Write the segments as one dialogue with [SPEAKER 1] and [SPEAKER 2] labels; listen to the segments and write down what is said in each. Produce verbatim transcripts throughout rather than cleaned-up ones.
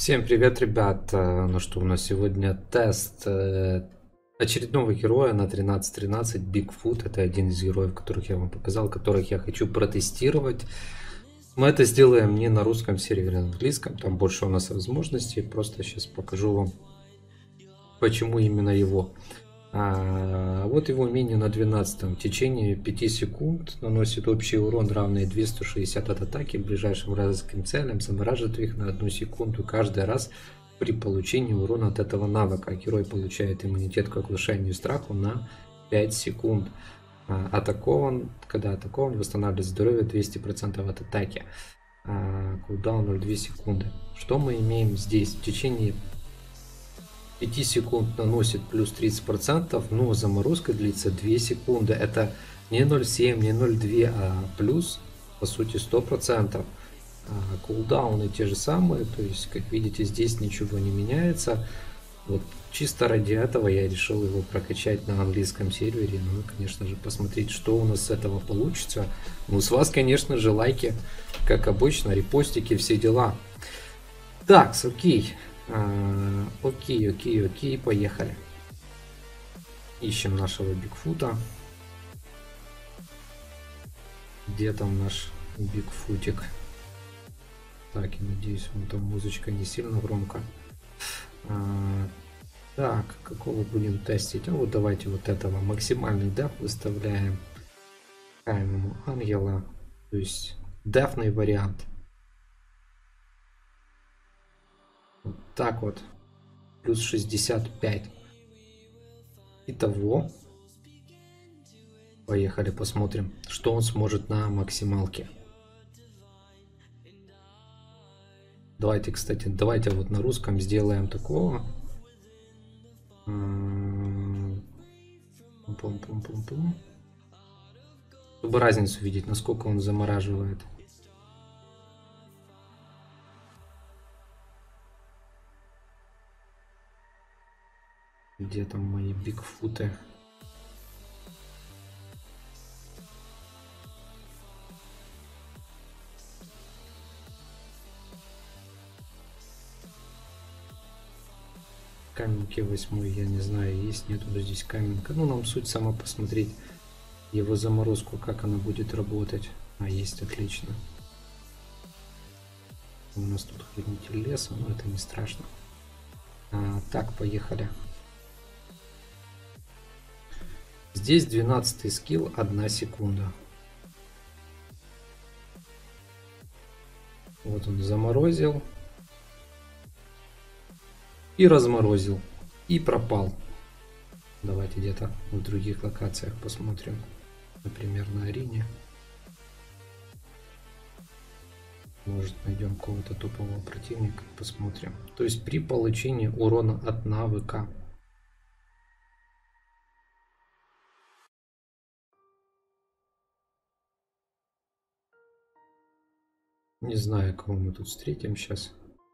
[SPEAKER 1] Всем привет, ребят! Ну что, у нас сегодня тест очередного героя на тринадцать тринадцать Bigfoot. Это один из героев, которых я вам показал, которых я хочу протестировать. Мы это сделаем не на русском сервере, а на английском. Там больше у нас возможностей. Просто сейчас покажу вам, почему именно его. А, вот его умение на двенадцатом. В течение пяти секунд наносит общий урон, равный двести шестьдесят от атаки ближайшим вражеским целям, замораживает их на одну секунду каждый раз при получении урона от этого навыка. Герой получает иммунитет к оглушению и страху на пять секунд. А, атакован, когда атакован, восстанавливает здоровье двести процентов от атаки. А, кулдаун ноль целых две секунды. Что мы имеем здесь? В течение пяти секунд наносит плюс тридцать процентов, но заморозка длится две секунды. Это не ноль целых семь, не ноль целых две, а плюс, по сути, сто процентов. А, кулдауны те же самые, то есть, как видите, здесь ничего не меняется. Вот чисто ради этого я решил его прокачать на английском сервере. Ну и, конечно же, посмотреть, что у нас с этого получится. Ну, с вас, конечно же, лайки, как обычно, репостики, все дела. Так, окей. А, окей, окей, окей, поехали. Ищем нашего Бигфута. Где там наш Бигфутик? Так, я надеюсь, вон там музычка не сильно громко. А, так, какого будем тестить? А вот давайте вот этого. Максимальный деф выставляем. Ему ангела. То есть дефный вариант. Вот так вот. Плюс шестьдесят пять. Итого. Поехали, посмотрим, что он сможет на максималке. Давайте, кстати, давайте вот на русском сделаем такого. Пум-пум-пум-пум. Чтобы разницу видеть, насколько он замораживает. Где там мои бигфуты? Каменки восьмой, я не знаю, есть, нету здесь каменка. Ну, нам суть сама посмотреть его заморозку, как она будет работать. А, есть, отлично. У нас тут хранитель леса, но это не страшно. А, так, поехали. Здесь двенадцатый скилл, одна секунда. Вот он заморозил. И разморозил. И пропал. Давайте где-то в других локациях посмотрим. Например, на арене. Может, найдем какого-то топового противника и посмотрим. То есть при получении урона от навыка. Не знаю, кого мы тут встретим сейчас.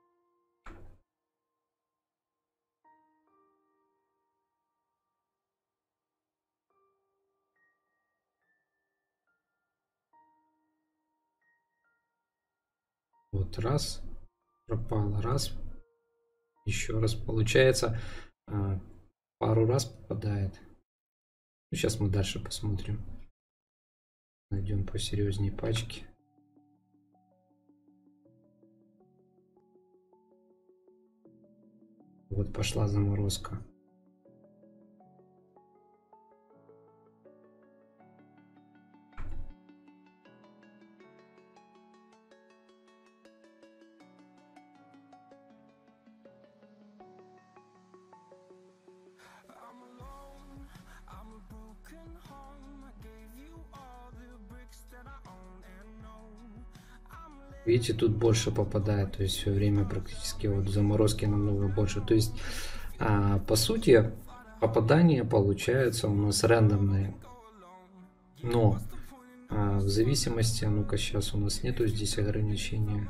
[SPEAKER 1] Вот раз. Пропало. Раз. Еще раз. Получается, пару раз попадает. Ну, сейчас мы дальше посмотрим. Найдем посерьезнее пачки. Вот пошла заморозка. Видите, тут больше попадает, то есть все время практически вот заморозки намного больше. То есть, а, по сути, попадания получаются у нас рандомные. Но а, в зависимости, ну-ка сейчас у нас нету здесь ограничения.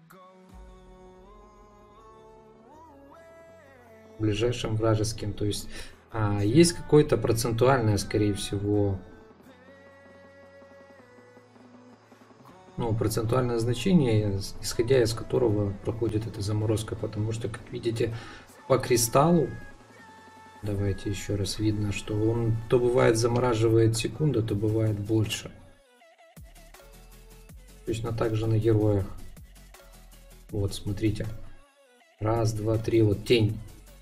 [SPEAKER 1] Ближайшим вражеским, то есть а, есть какое-то процентуальное, скорее всего, Ну, процентуальное значение, исходя из которого проходит эта заморозка, потому что, как видите, по кристаллу, давайте еще раз, видно, что он то бывает замораживает секунду, то бывает больше. Точно так же на героях. Вот, смотрите. Раз, два, три, вот тень.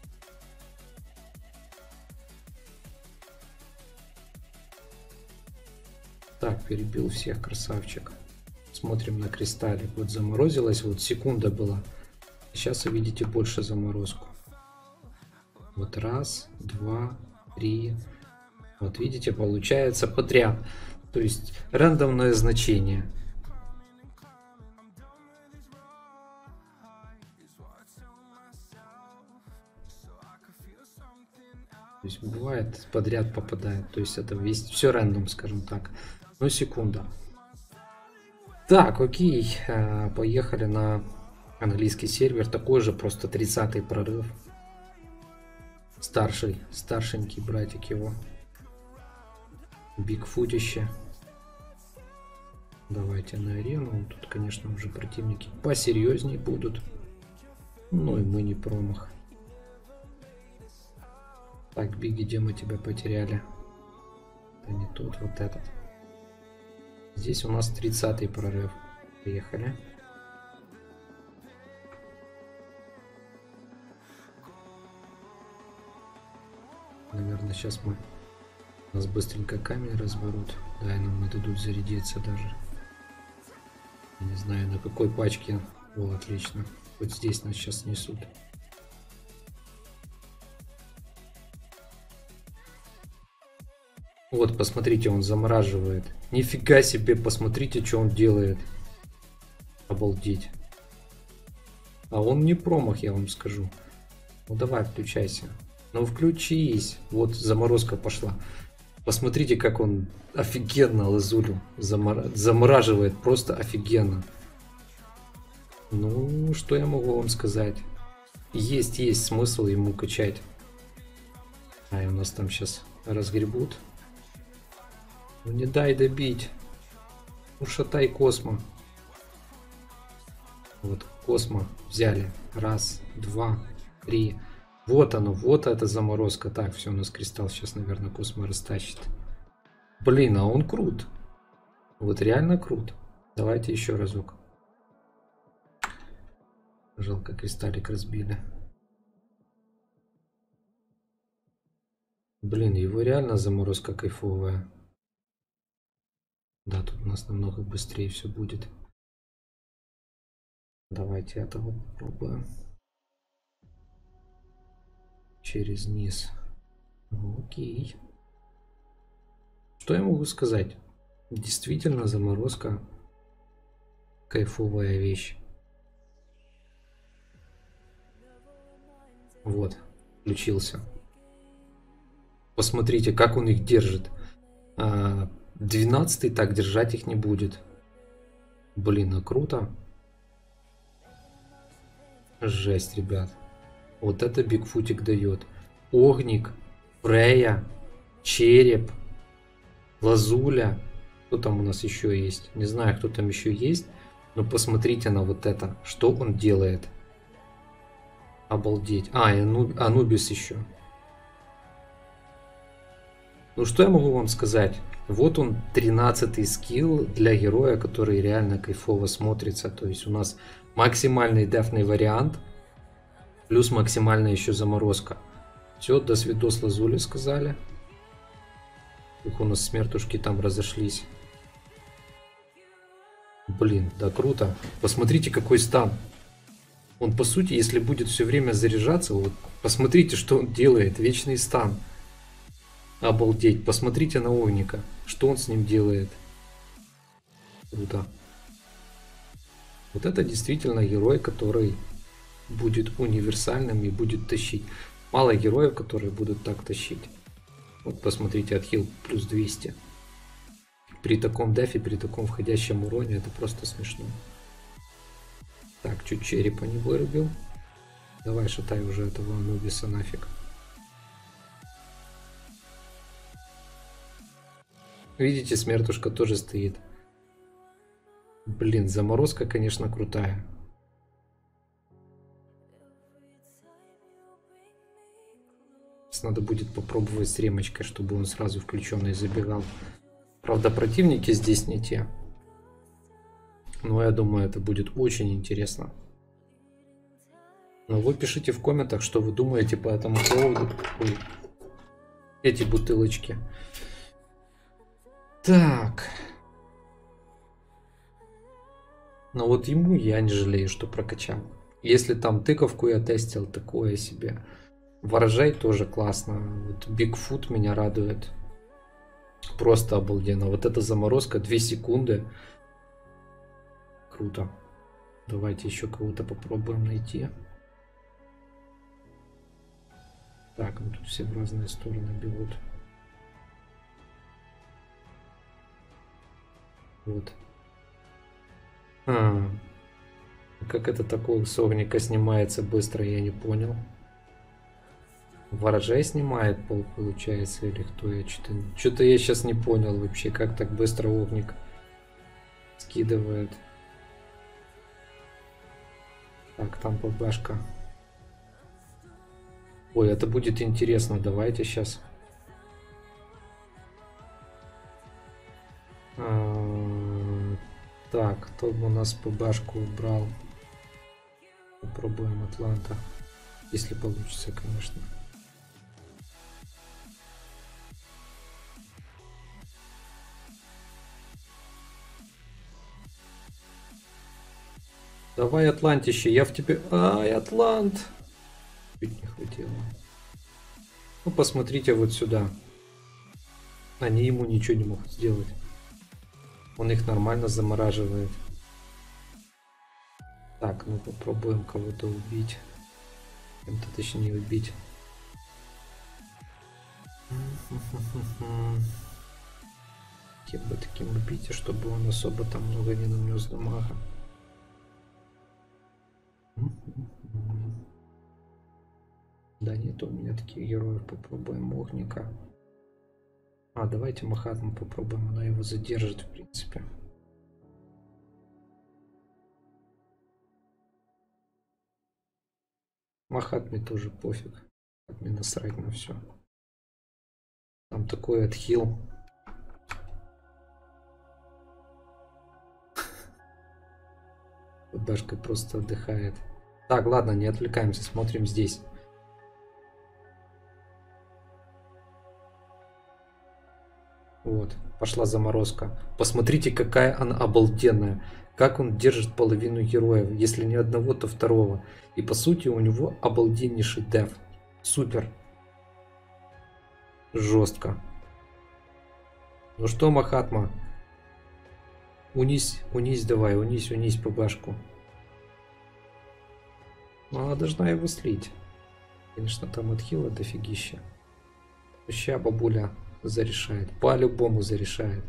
[SPEAKER 1] Так, перебил всех, красавчик. Смотрим на кристаллик. Вот заморозилась, вот секунда была. Сейчас вы видите больше заморозку. Вот раз, два, три. Вот видите, получается подряд. То есть рандомное значение. То есть бывает подряд попадает. То есть это весь все рандом, скажем так. Ну, секунда. Так, окей. Поехали на английский сервер. Такой же, просто тридцатый прорыв. Старший, старшенький братик его. Бигфутище. Давайте на арену. Тут, конечно, уже противники посерьезнее будут. Ну и мы не промах. Так, Биги, где мы тебя потеряли? Это не тот, вот этот. Здесь у нас тридцатый прорыв. Поехали. Наверное, сейчас мы... Нас быстренько камень разберут. Да, и нам не дадут зарядиться даже. Я не знаю, на какой пачке. О, отлично. Вот здесь нас сейчас несут. Вот, посмотрите, он замораживает. Нифига себе, посмотрите, что он делает. Обалдеть. А он не промах, я вам скажу. Ну давай, включайся. Ну включись. Вот заморозка пошла. Посмотрите, как он офигенно лазулю замор... замораживает. Просто офигенно. Ну, что я могу вам сказать? Есть, есть смысл ему качать. А, и у нас там сейчас разгребут. Ну не дай добить. Ушатай Космо. Вот, Космо взяли. Раз, два, три. Вот оно, вот эта заморозка. Так, все, у нас кристалл сейчас, наверное, Космо растащит. Блин, а он крут. Вот реально крут. Давайте еще разок. Жалко, кристаллик разбили. Блин, его реально заморозка кайфовая. Да, тут у нас намного быстрее все будет. Давайте этого попробуем. Через низ. Окей. Что я могу сказать? Действительно, заморозка кайфовая вещь. Вот, включился. Посмотрите, как он их держит. двенадцатый так держать их не будет. Блин, а круто. Жесть, ребят. Вот это Бигфутик дает. Огник, Фрея, Череп, Лазуля. Кто там у нас еще есть? Не знаю, кто там еще есть. Но посмотрите на вот это. Что он делает. Обалдеть. А, и Анубис еще. Ну что я могу вам сказать? Вот он, тринадцатый скилл для героя, который реально кайфово смотрится. То есть у нас максимальный дефный вариант. Плюс максимальная еще заморозка. Все, до свидос, Лазули, сказали. Ух, у нас смертушки там разошлись. Блин, да круто. Посмотрите, какой стан. Он, по сути, если будет все время заряжаться, вот посмотрите, что он делает. Вечный стан. Обалдеть. Посмотрите на Огника. Что он с ним делает. Круто. Вот это действительно герой, который будет универсальным и будет тащить. Мало героев, которые будут так тащить. Вот посмотрите, отхил плюс двести. При таком дефе, при таком входящем уроне это просто смешно. Так, чуть черепа не вырубил. Давай шатай уже этого Анубиса нафиг. Видите, смертушка тоже стоит. блин, заморозка, конечно, крутая. Надо будет попробовать с ремочкой, чтобы он сразу включенный забегал. Правда, противники здесь не те. Но я думаю, это будет очень интересно. Но вы пишите в комментах, что вы думаете по этому поводу. Ой. Эти бутылочки. Так. Но вот ему я не жалею, что прокачал. Если там тыковку я тестил, такое себе. Ворожай тоже классно. Вот Бигфут меня радует. Просто обалденно. Вот эта заморозка две секунды. Круто. Давайте еще кого-то попробуем найти. Так, ну тут все в разные стороны бегут. Вот. А, как это такое с огника снимается быстро, я не понял. Ворожай снимает пол, получается, или кто я? Что-то что-то я сейчас не понял вообще, как так быстро огник скидывает. Так, там ПБшка. Ой, это будет интересно. Давайте сейчас. А, так, кто у нас ПБшку убрал? Попробуем Атланта. Если получится, конечно. Давай, Атлантище, я в тебе... Ай, Атлант! Чуть не хватило. Ну, посмотрите вот сюда. Они ему ничего не могут сделать. Он их нормально замораживает. Так, ну попробуем кого-то убить. Кем-то точнее убить. Кем бы таким убить, чтобы он особо там много не нанес дамага. Да нет у меня таких героев. Попробуем Огника. А, давайте Махатму попробуем. Она его задержит, в принципе. Махатме тоже пофиг. Мне насрать на все. Там такой отхил. Башка просто отдыхает. Так, ладно, не отвлекаемся, смотрим здесь. Вот, пошла заморозка. Посмотрите, какая она обалденная. Как он держит половину героев. Если не одного, то второго. И по сути у него обалденнейший деф. Супер. Жестко. Ну что, Махатма? Унись, унись давай, унись, унись по башку. Но она должна его слить. Конечно, там отхила дофигища. Ща бабуля зарешает. По-любому зарешает.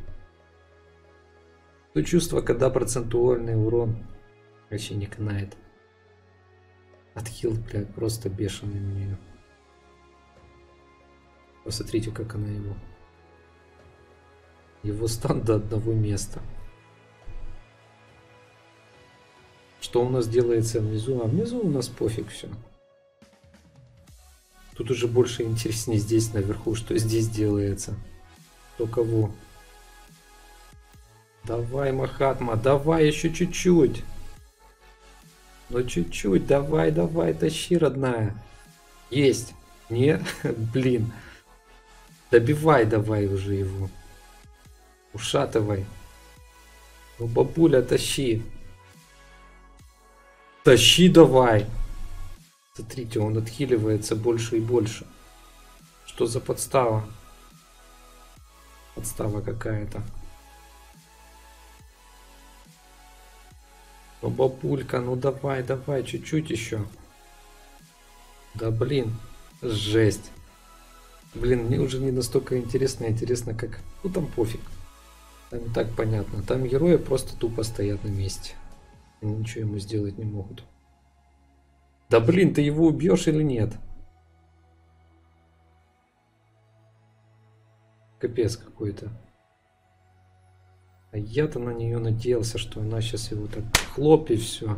[SPEAKER 1] То чувство, когда процентуальный урон вообще не канает. Отхил, блядь, просто бешеный у нее. Посмотрите, как она его. Его стан до одного места. Что у нас делается внизу? А внизу у нас пофиг все. Тут уже больше интереснее здесь наверху, что здесь делается. Кто кого. Давай, Махатма, давай еще чуть-чуть. Ну чуть-чуть, давай, давай, тащи, родная. Есть. Не, блин. Добивай давай уже его. Ушатывай. Ну, бабуля, тащи. Тащи давай. Смотрите, он отхиливается больше и больше. Что за подстава? Подстава какая-то. Ну, бабулька, ну давай, давай, чуть-чуть еще. Да блин, жесть. Блин, мне уже не настолько интересно, интересно как... Ну там пофиг. Там и так понятно. Там герои просто тупо стоят на месте. Они ничего ему сделать не могут. Да блин, ты его убьешь или нет? Капец какой-то. А я-то на нее надеялся, что она сейчас его так хлоп и все.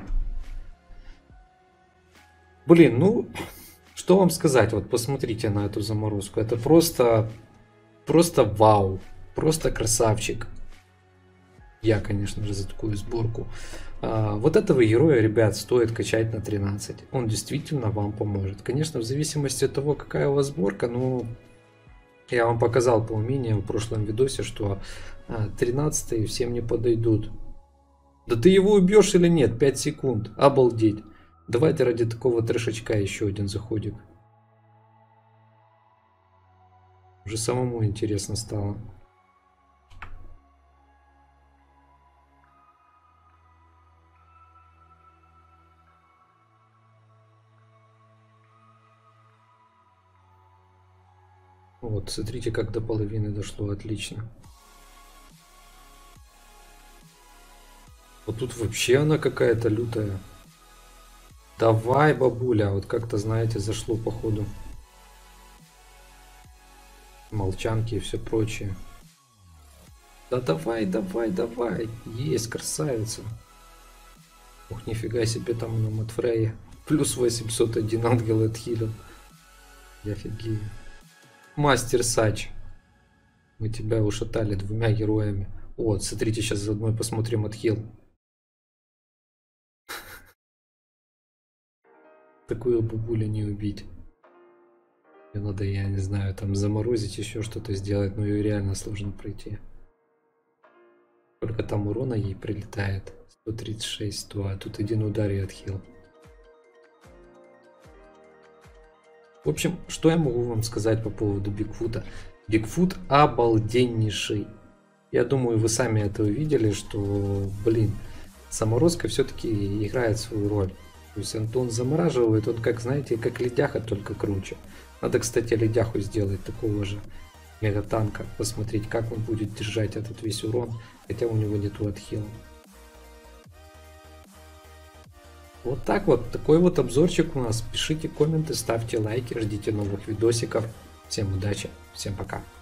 [SPEAKER 1] Блин, ну, что вам сказать, вот посмотрите на эту заморозку. Это просто, просто вау, просто красавчик. Я, конечно же, за такую сборку. А, вот этого героя, ребят, стоит качать на тринадцать. Он действительно вам поможет. Конечно, в зависимости от того, какая у вас сборка, но я вам показал по умениям в прошлом видосе, что тринадцать всем не подойдут. Да ты его убьешь или нет? пять секунд. Обалдеть. Давайте ради такого трешечка еще один заходик. Уже самому интересно стало. Вот, смотрите, как до половины дошло, отлично. Вот тут вообще она какая-то лютая. Давай, бабуля, вот как-то, знаете, зашло походу. Молчанки и все прочее. Да давай, давай, давай. Есть, красавица. Ух, нифига себе там на Матфрее. Плюс восемьсот один ангел отхилил. Я офигею. Мастер Сач. Мы тебя ушатали двумя героями. Вот, смотрите, сейчас заодно посмотрим отхил. Такую бабулю не убить. Мне надо, я не знаю, там заморозить, еще что-то сделать, но ее реально сложно пройти. Только там урона ей прилетает. сто тридцать шесть, сто, а тут один удар и отхил. В общем, что я могу вам сказать по поводу Бигфута? Бигфут обалденнейший. Я думаю, вы сами это увидели, что, блин, заморозка все-таки играет свою роль. То есть Антон замораживает, он как, знаете, как ледяха, только круче. Надо, кстати, ледяху сделать такого же мегатанка. Посмотреть, как он будет держать этот весь урон, хотя у него нету отхила. Вот так вот, такой вот обзорчик у нас. Пишите комменты, ставьте лайки, ждите новых видосиков. Всем удачи, всем пока.